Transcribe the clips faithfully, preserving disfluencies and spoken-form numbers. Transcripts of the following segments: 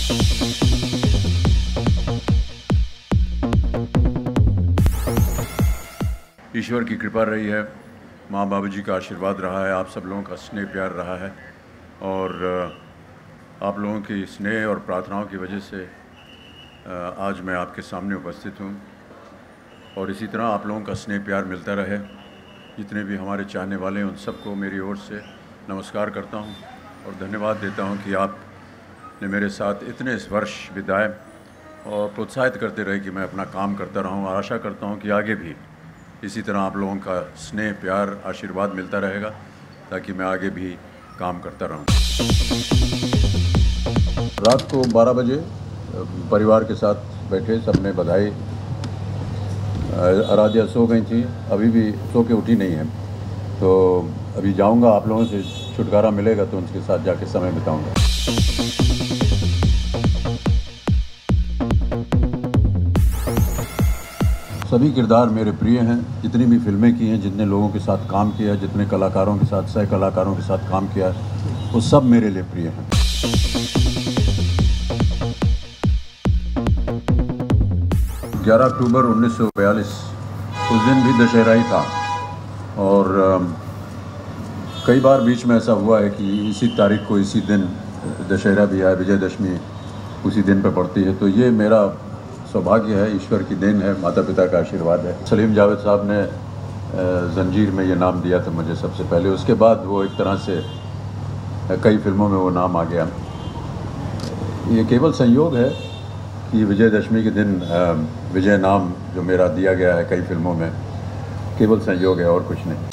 ईश्वर की कृपा रही है, माँ बाबू जी का आशीर्वाद रहा है, आप सब लोगों का स्नेह प्यार रहा है और आप लोगों की स्नेह और प्रार्थनाओं की वजह से आज मैं आपके सामने उपस्थित हूँ और इसी तरह आप लोगों का स्नेह प्यार मिलता रहे। जितने भी हमारे चाहने वाले हैं उन सबको मेरी ओर से नमस्कार करता हूँ और धन्यवाद देता हूँ कि आपने मेरे साथ इतने वर्ष बिताए और प्रोत्साहित करते रहे कि मैं अपना काम करता रहूँ और आशा करता हूँ कि आगे भी इसी तरह आप लोगों का स्नेह प्यार आशीर्वाद मिलता रहेगा ताकि मैं आगे भी काम करता रहूं। रात को बारह बजे परिवार के साथ बैठे, सबने बधाई। आराध्या सो गई थी, अभी भी सो के उठी नहीं है, तो अभी जाऊंगा, आप लोगों से छुटकारा मिलेगा तो उनके साथ जाके समय बिताऊंगा। सभी किरदार मेरे प्रिय हैं, जितनी भी फिल्में की हैं, जितने लोगों के साथ काम किया है, जितने कलाकारों के साथ, सह कलाकारों के साथ काम किया है, वो सब मेरे लिए प्रिय हैं। ग्यारह अक्टूबर उन्नीस सौ बयालीस उस दिन भी दशहरा ही था और कई बार बीच में ऐसा हुआ है कि इसी तारीख को, इसी दिन दशहरा भी है, विजयदशमी उसी दिन पर पड़ती है, तो ये मेरा सौभाग्य है, ईश्वर की देन है, माता पिता का आशीर्वाद है। सलीम जावेद साहब ने जंजीर में ये नाम दिया था मुझे सबसे पहले, उसके बाद वो एक तरह से कई फिल्मों में वो नाम आ गया। ये केवल संयोग है कि विजयदशमी के दिन विजय नाम जो मेरा दिया गया है कई फिल्मों में, केवल संयोग है और कुछ नहीं।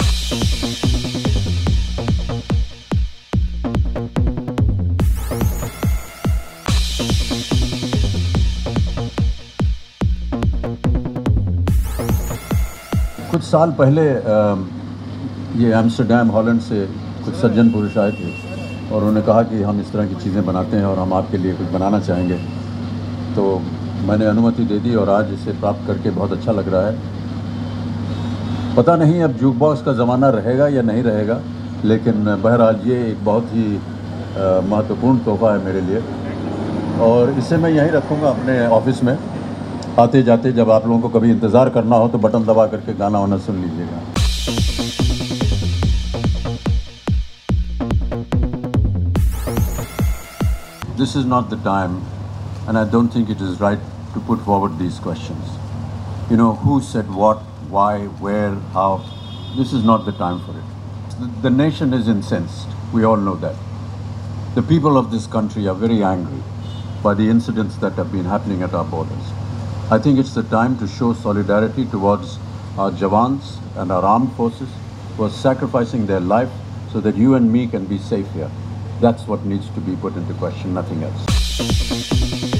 कुछ साल पहले ये एम्स्टर्डम हॉलैंड से कुछ सज्जन पुरुष आए थे और उन्होंने कहा कि हम इस तरह की चीज़ें बनाते हैं और हम आपके लिए कुछ बनाना चाहेंगे, तो मैंने अनुमति दे दी और आज इसे प्राप्त करके बहुत अच्छा लग रहा है। पता नहीं अब जूक बॉक्स का ज़माना रहेगा या नहीं रहेगा, लेकिन बहरहाल ये एक बहुत ही महत्वपूर्ण तोहफा है मेरे लिए और इसे मैं यहीं रखूँगा अपने ऑफिस में। आते जाते जब आप लोगों को कभी इंतज़ार करना हो तो बटन दबा करके गाना वाना सुन लीजिएगा। This is not the time, and I don't think it is right to put forward these questions. You know, who said what, why, where, how. This is not the time for it. The, the nation is incensed. We all know that. The people of this country are very angry by the incidents that have been happening at our borders. I think it's the time to show solidarity towards our Jawans and our armed forces who are sacrificing their life so that you and me can be safe here. That's what needs to be put into question, nothing else.